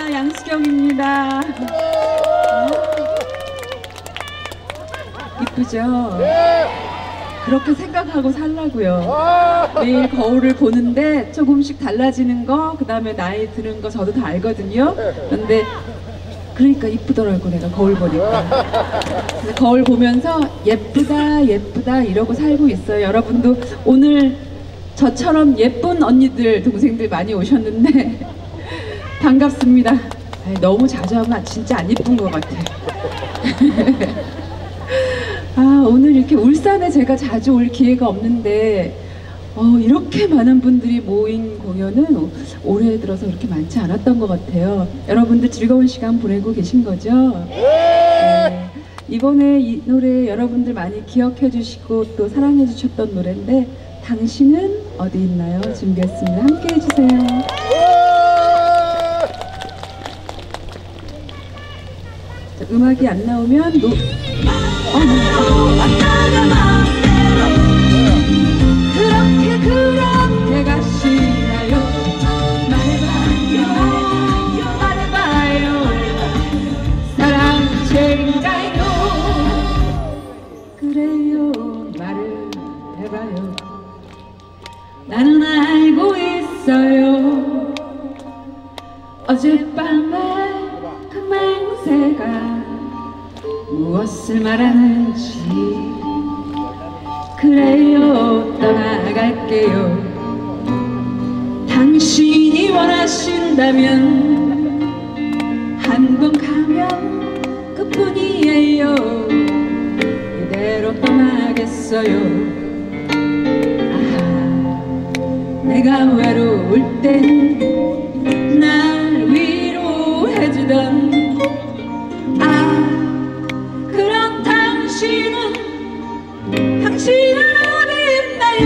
반갑습니다. 양수경입니다. 이쁘죠? 그렇게 생각하고 살라고요. 매일 거울을 보는데 조금씩 달라지는 거, 그 다음에 나이 드는 거 저도 다 알거든요. 근데 그러니까 이쁘더라고, 내가 거울 보니까. 그래서 거울 보면서 예쁘다 예쁘다 이러고 살고 있어요. 여러분도 오늘 저처럼 예쁜 언니들 동생들 많이 오셨는데 반갑습니다. 아니, 너무 자주 하면 진짜 안 예쁜 것 같아. 아, 오늘 이렇게 울산에 제가 자주 올 기회가 없는데 이렇게 많은 분들이 모인 공연은 올해 들어서 그렇게 많지 않았던 것 같아요. 여러분들 즐거운 시간 보내고 계신 거죠? 네. 이번에 이 노래 여러분들 많이 기억해 주시고 또 사랑해 주셨던 노래인데 당신은 어디 있나요? 준비했습니다. 함께 해주세요. 자, 음악이 안 나오면 그렇게 가시나요? 말해봐요 사랑 죄인가요? 그래요 말을 해봐요. 나는 알고 있어요. 어젯밤에 그 맹세가 무엇을 말하는지. 그래요 떠나갈게요. 당신이 원하신다면 한 번 가면 그뿐이에요. 이대로 떠나겠어요. 아하, 내가 외로울 땐 날 위로해주던 그런 당신은 어디 있나요?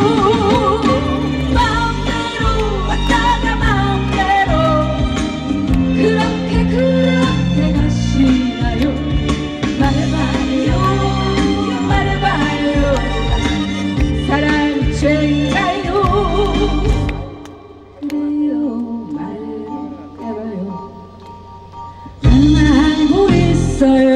마음대로 왔다가 마음대로 그렇게 가시나요? 말해봐요 사랑 죄인가요? 그래요 말해봐요. 나는 알고 있어요.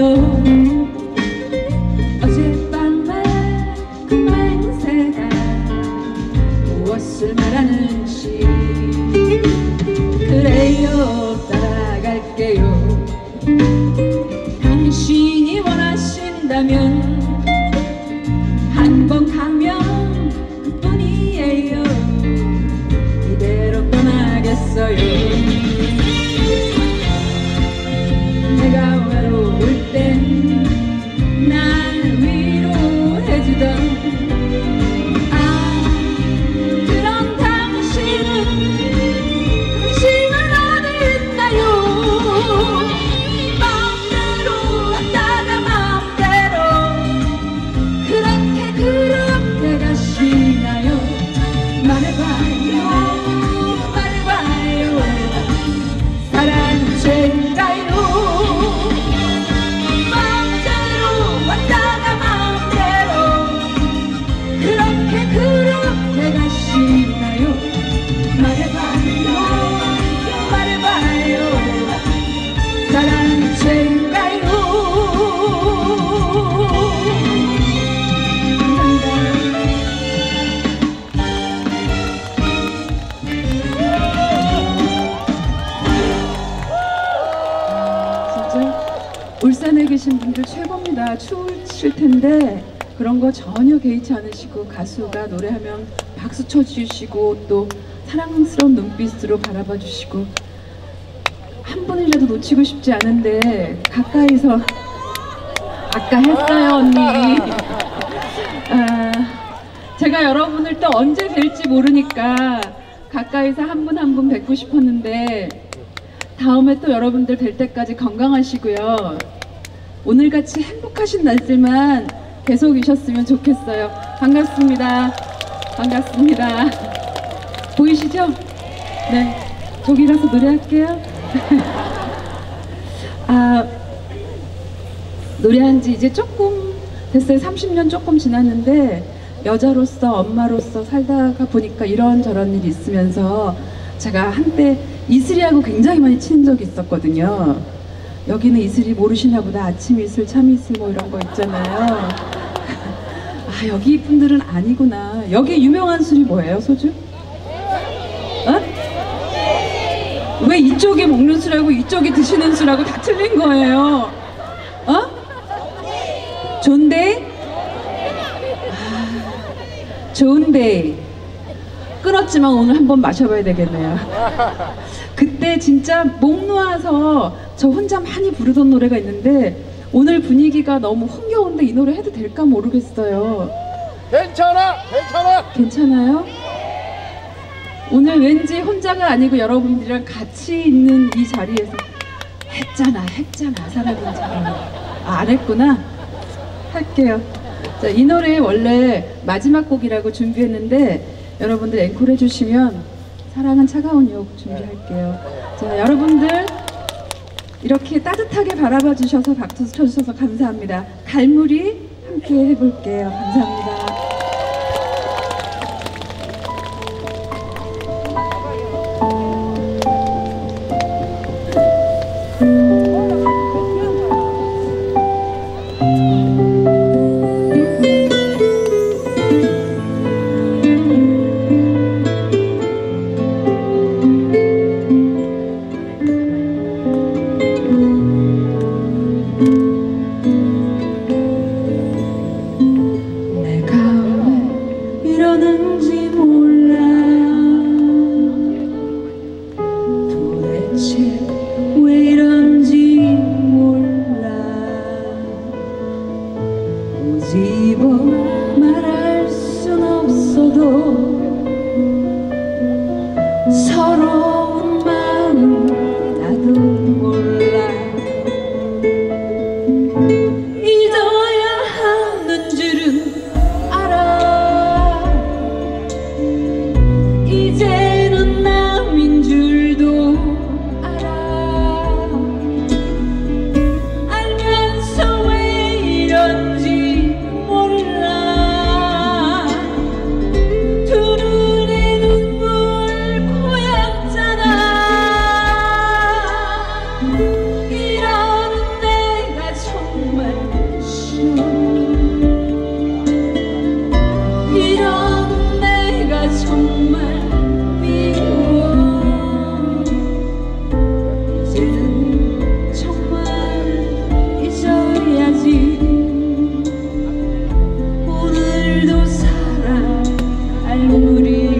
무엇을 말하는지. 그래요 따라갈게요. 당신이 원하신다면 한 번 가면 그뿐이에요. 이대로 떠나겠어요. 내가 외로울 땐 날 위로해주던 울산에 계신 분들 최고입니다. 추우실 텐데 그런 거 전혀 개의치 않으시고 가수가 노래하면 박수 쳐주시고 또 사랑스러운 눈빛으로 바라봐 주시고 한 분이라도 놓치고 싶지 않은데 가까이서 아까 했어요 언니. 제가 여러분을 또 언제 뵐지 모르니까 가까이서 한 분 한 분 뵙고 싶었는데 다음에 또 여러분들 뵐 때까지 건강하시고요. 오늘같이 행복하신 날들만 계속이셨으면 좋겠어요. 반갑습니다. 반갑습니다. 보이시죠? 네, 저기라서 노래할게요. 노래한 지 이제 조금 됐어요. 30년 조금 지났는데 여자로서 엄마로서 살다가 보니까 이런저런 일이 있으면서 제가 한때 이슬이하고 굉장히 많이 친한 적이 있었거든요. 여기는 이슬이 모르시나 보다. 아침 이슬, 참 이슬 뭐 이런 거 있잖아요. 아, 여기 분들은 아니구나. 여기 유명한 술이 뭐예요, 소주? 어? 왜 이쪽이 먹는 술하고 이쪽이 드시는 술하고 다 틀린 거예요? 어? 존데이? 아, 좋은데이. 끊었지만 오늘 한번 마셔봐야 되겠네요. 그때 진짜 목 놓아서 저 혼자 많이 부르던 노래가 있는데 오늘 분위기가 너무 흥겨운데 이 노래 해도 될까 모르겠어요. 괜찮아! 괜찮아! 괜찮아요? 오늘 왠지 혼자가 아니고 여러분들이랑 같이 있는 이 자리에서 했잖아 사람인처럼. 아, 안 했구나? 할게요. 자, 이 노래 원래 마지막 곡이라고 준비했는데 여러분들 앵콜 해주시면 사랑은 차가운 욕 준비할게요. 자, 여러분들 이렇게 따뜻하게 바라봐 주셔서 박수 쳐주셔서 감사합니다. 갈무리 함께 해볼게요. 감사합니다. 말할 순 없어도 서러운 마음 나도 몰라. 잊어야 하는 줄은 알아. 이제는 남인 줄도 알아. 알면서 왜 이런지 몰라. 두 눈에 눈물 고였잖아. 이러는 내가 정말 싫어. 이러는 내가 정말 미워. 이제는 정말 잊어야지. 오늘도 살아갈 우리.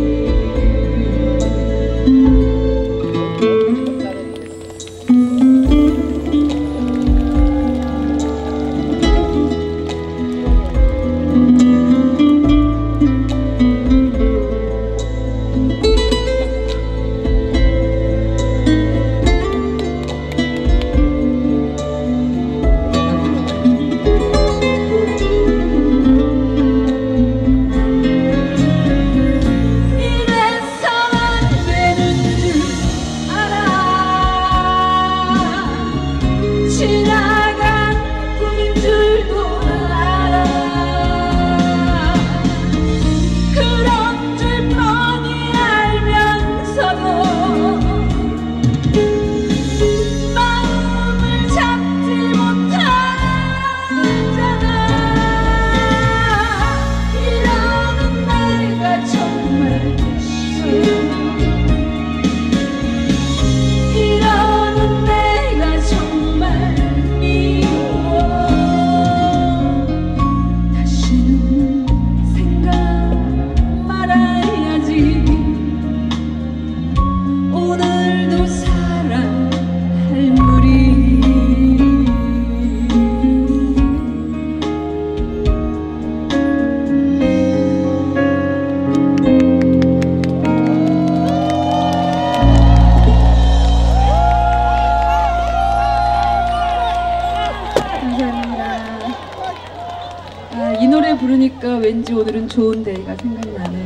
이 노래 부르니까 왠지 오늘은 좋은 데이가 생각나네요.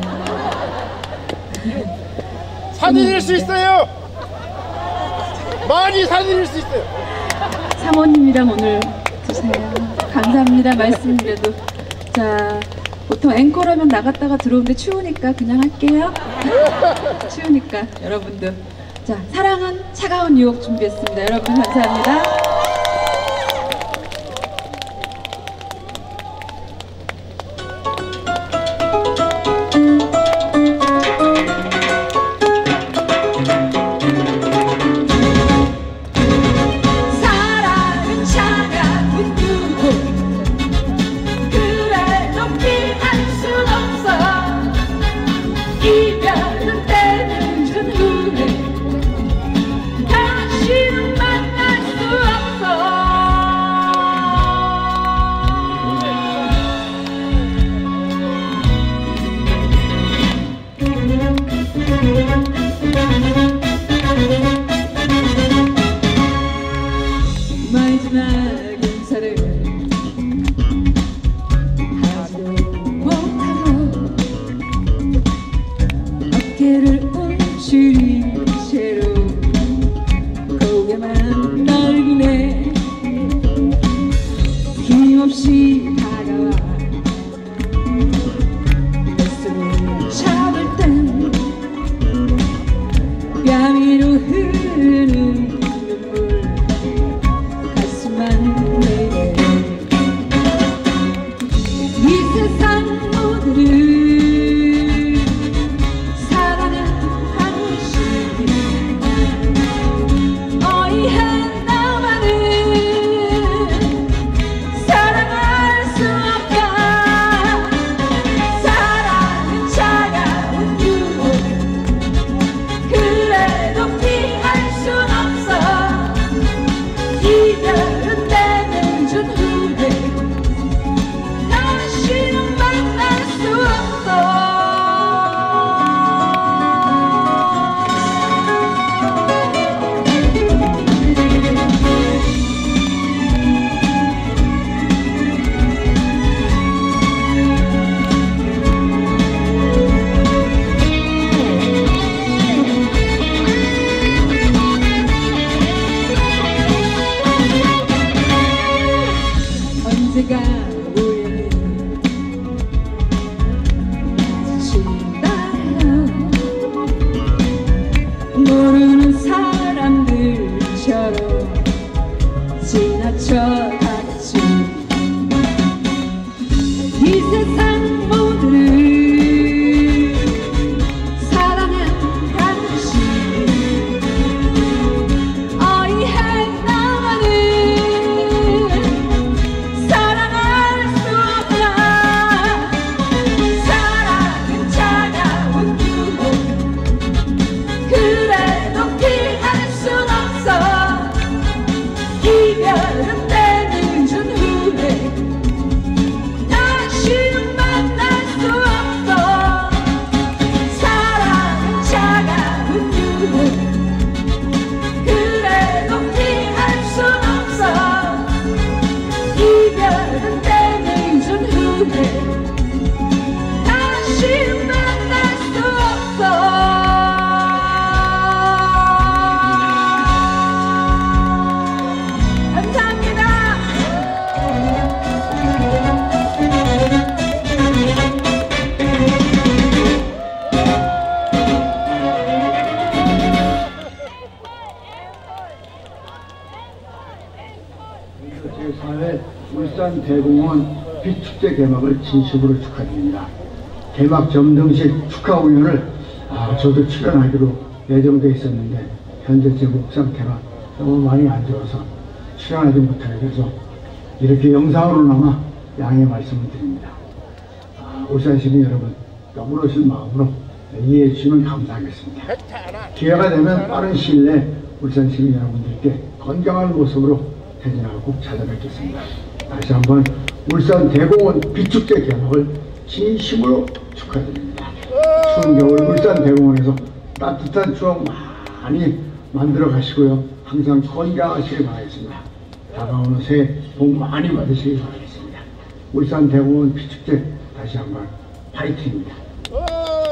사드릴 수 있어요. 많이 사드릴 수 있어요. 사모님이랑 오늘 드세요. 감사합니다. 말씀드려도. 자, 보통 앵콜하면 나갔다가 들어오는데 추우니까 그냥 할게요. 추우니까 여러분들 자, 사랑은 차가운 유혹 준비했습니다. 여러분 감사합니다. 사랑은 차가운 유혹 그래도 피할 순 없어 이별은 때는 준 후에 다시는 만날 수 없어 마지막 인사를 하지도 못하고 어깨를 움츠린 채로 고개만 떨구네. 힘없이 다가와 내 손을 잡을 땐 뺨 위로 흐르는 눈물 가슴만 내게 이 세상 모두를 사랑한 당신 어이한 나만은 사랑할 수 없다. 사랑은 차가운 유혹 그래도 피할 순 없어 이별은 때는 준 후에 다시는 만날 수 없어. 언제가 우연히 마주친다요. 모르는 사람들처럼 지나쳐 가겠지. 이 세상 모두를 사랑한 당신 어이한 나만은 사랑할 수 없다. 사랑은 차가운 유혹 그래도 피할 순 없어 이별은 때는 준 후에 다시는 만날 수 없어. 사랑은 차가운 유혹 그래도 피할 순 없어 이별은 때는 준 후에 다시는 만날 수 없어. 감사합니다. 제4회 울산 대공원 빛축제 개막을 진심으로 축하드립니다. 개막 점등식 축하 공연을 저도 출연하기로 예정돼 있었는데 현재 제 목 상태가 너무 많이 안 좋아서 출연하지 못하게 돼서 이렇게 영상으로나마 양해 말씀을 드립니다. 울산 시민 여러분 너그러신 마음으로 이해해 주시면 감사하겠습니다. 기회가 되면 빠른 시일 내에 울산 시민 여러분들께 건강한 모습으로 대전하고 꼭 찾아뵙겠습니다. 다시 한번 울산 대공원 빛축제 개막을 진심으로 축하드립니다. 추운 겨울 울산 대공원에서 따뜻한 추억 많이 만들어 가시고요. 항상 건강하시길 바라겠습니다. 다가오는 새해 복 많이 받으시길 바라겠습니다. 울산 대공원 빛축제 다시 한번 파이팅입니다.